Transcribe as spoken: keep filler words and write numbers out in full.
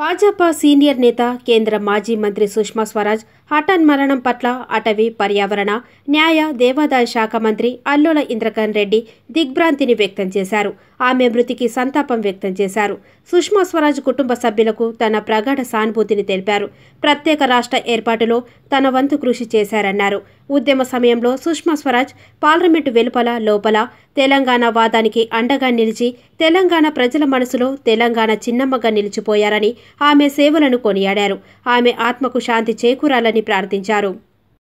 Bhajapa senior నేత కేంద్ర మాజీ మంత్రి సుష్మా స్వరాజ్ హఠాన్మరణం పట్ల అటవీ, పర్యావరణ, న్యాయ, దేవాదాయ శాఖ మంత్రి అల్లోల ఇంద్రకరణ్ రెడ్డి దిగ్భ్రాంతిని వ్యక్తం చేశారు. ఆమె మృతికి సంతాపం వ్యక్తం చేశారు. సుష్మా స్వరాజ్ కుటుంబ సభ్యులకు తన ప్రగాఢ సానుభూతిని తెలిపారు. ప్రత్యేక రాష్ట్ర ఏర్పాటులో తన వంతు కృషి చేశారన్నారు. ఉద్యమ సమయంలో సుష్మా స్వరాజ్ పార్లమెంటు వెలుపల, లోపల తెలంగాణ వాదానికి అండగా నిలిచి తెలంగాణ ప్రజల మనసులో తెలంగాణ చిన్నమ్మగా నిలిచిపోయారని ఆమె సేవలను కొనియాడారు. ఆమె ఆత్మకు శాంతి చేకూరాలని ప్రార్థించారు.